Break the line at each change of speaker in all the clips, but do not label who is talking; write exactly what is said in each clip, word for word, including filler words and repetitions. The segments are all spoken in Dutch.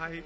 Hai.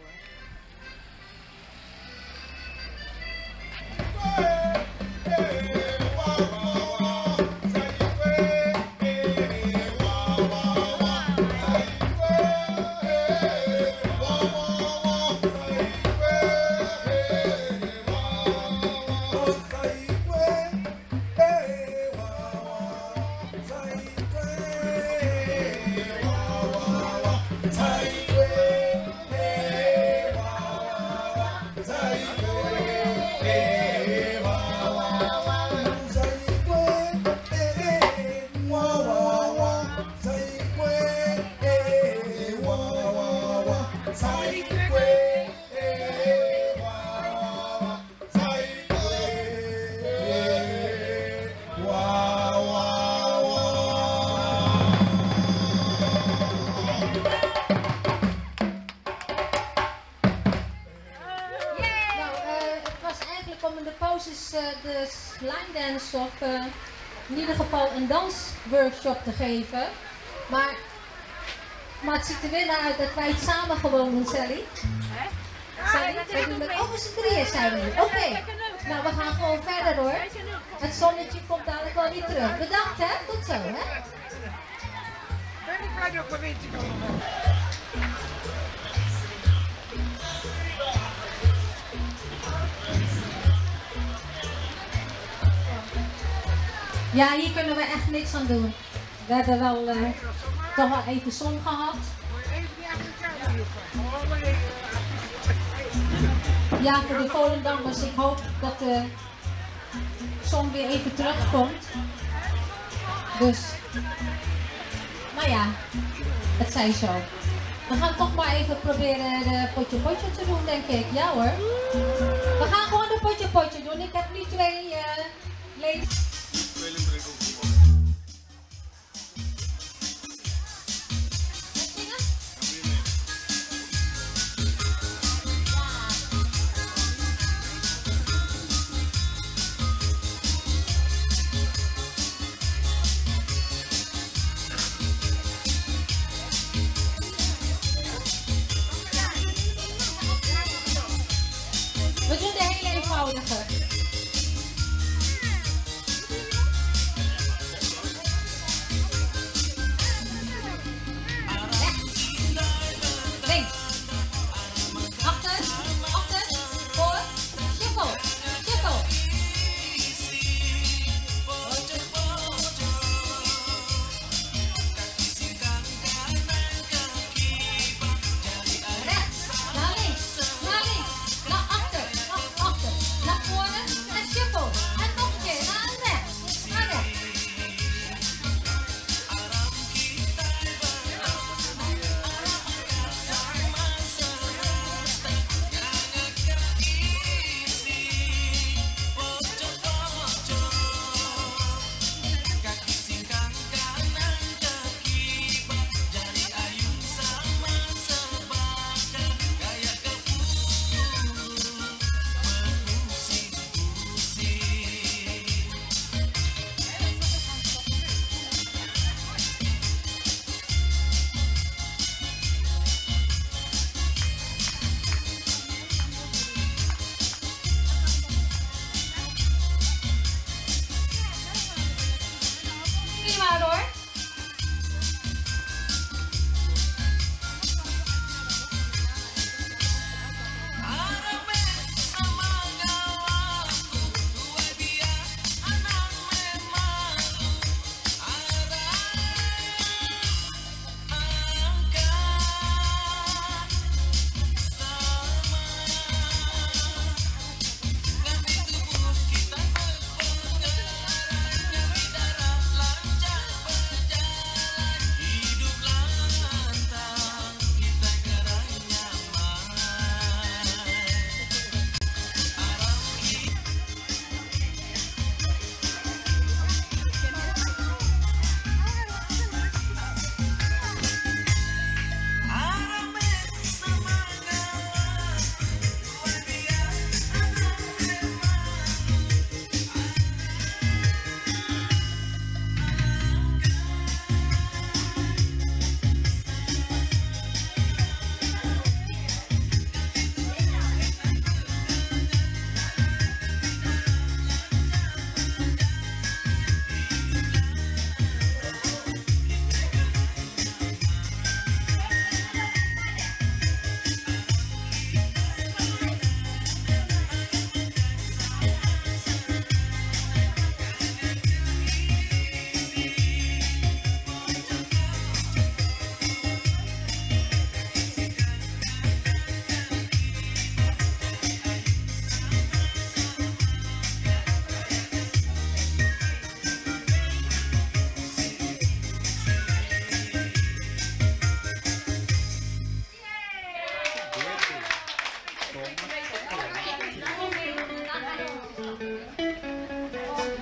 De line dance of uh, in ieder geval een dansworkshop te geven. Maar, maar het ziet er weer naar uit dat wij het samen gewoon doen, Sally. Sally, we doen het ook met z'n drieën zijn we nu. Oké, okay. Nou we gaan gewoon verder hoor. Het zonnetje komt dadelijk wel weer terug. Bedankt hè, tot zo hè. Ja, hier kunnen we echt niks aan doen. We hebben wel uh, toch wel even zon gehad. Ja, voor de Volendammers, ik hoop dat de zon weer even terugkomt. Dus, maar ja, het zij zo. We gaan toch maar even proberen de potje potje te doen, denk ik. Ja hoor. We gaan gewoon de potje potje doen. Ik heb nu twee uh, leden. We doen de hele eenvoudige.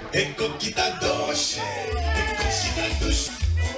e coquita doce, e coquita doce.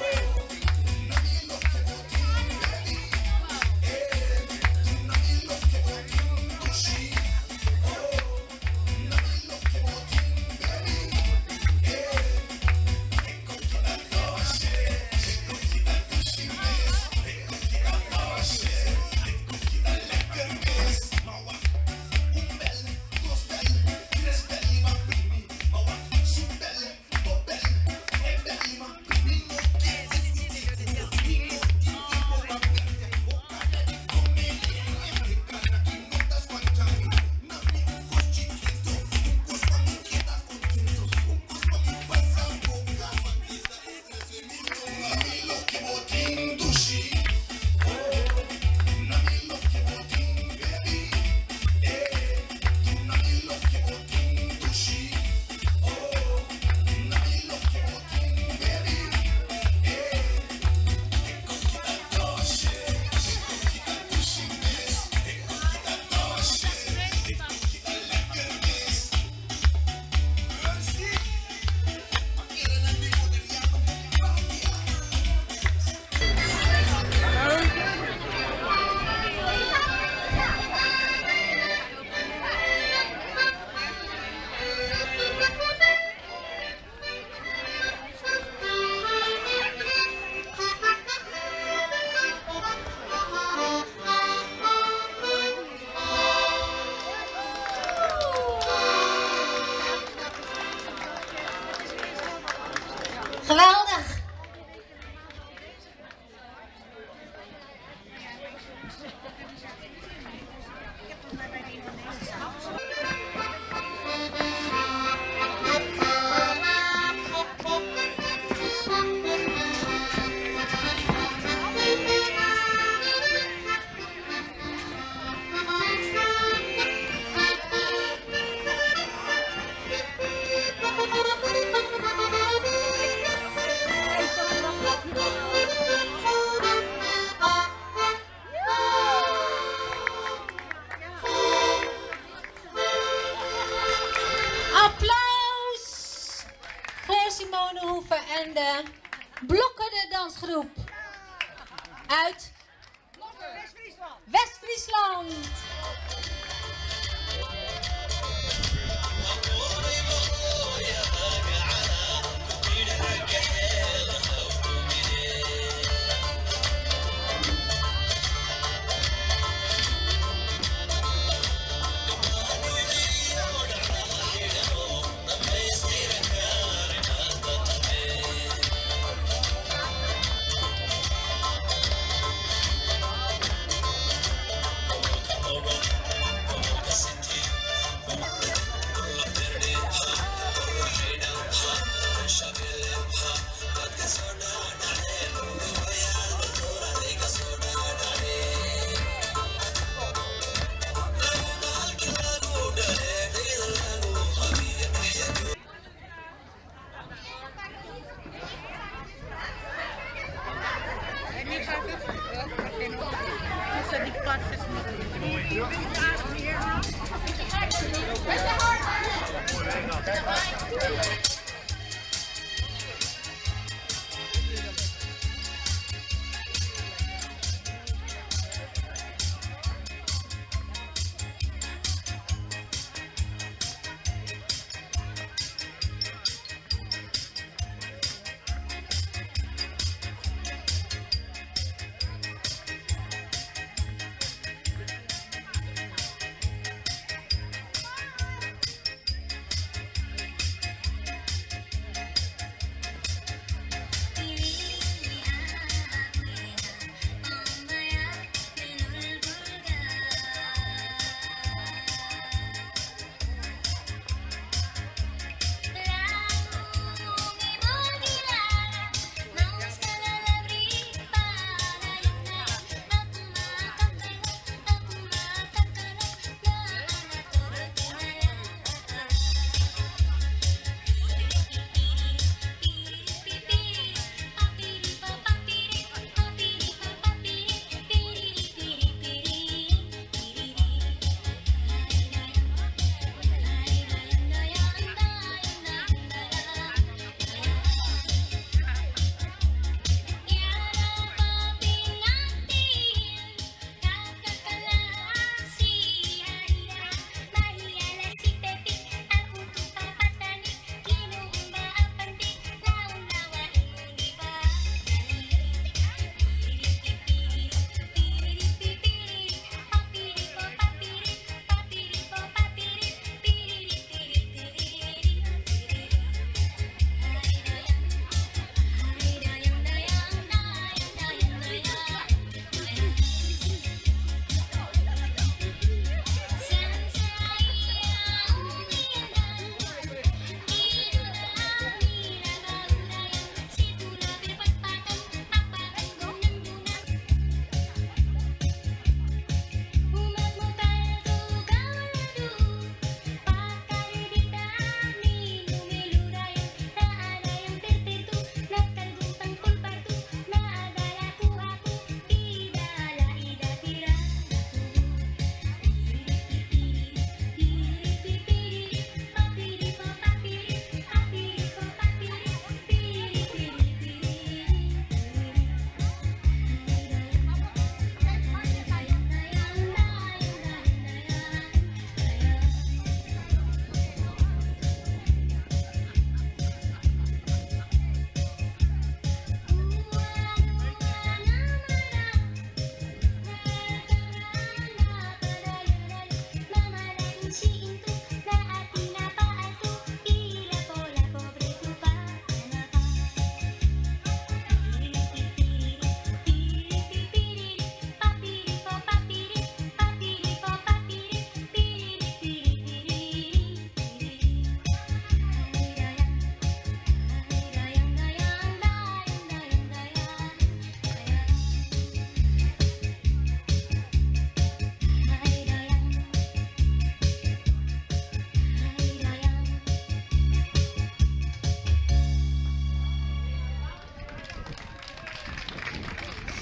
Geweldig! Applaus voor Simone Hoeven en de Blokkerde dansgroep uit West-Friesland.
All right.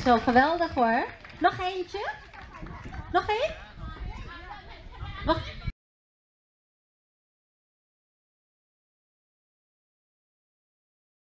wel geweldig hoor. Nog eentje? Nog één?